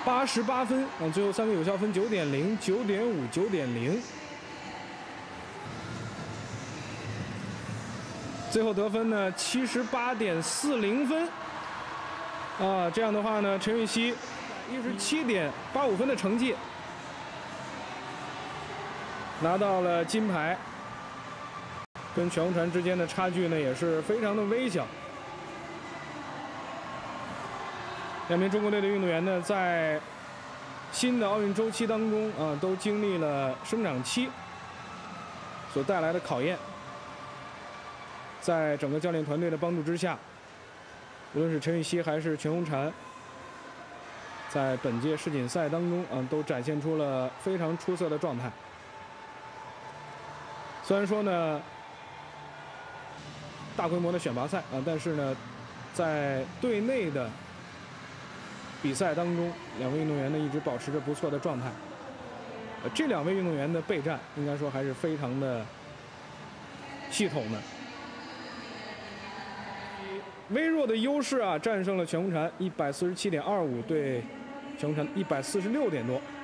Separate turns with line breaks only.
88分啊，最后3个有效分9.0、9.5、9.0。最后得分呢78.40分啊，这样的话呢，陈芋汐17.85分的成绩拿到了金牌，跟全红婵之间的差距呢也是非常的微小。两名中国队的运动员呢，在新的奥运周期当中啊，都经历了生长期所带来的考验。在整个教练团队的帮助之下，无论是陈芋汐还是全红婵，在本届世锦赛当中啊，都展现出了非常出色的状态。虽然说呢，大规模的选拔赛啊，但是呢，在队内的比赛当中，两位运动员呢一直保持着不错的状态。这两位运动员的备战应该说还是非常的系统的。微弱的优势啊，战胜了全红婵147.25对全红婵146点多。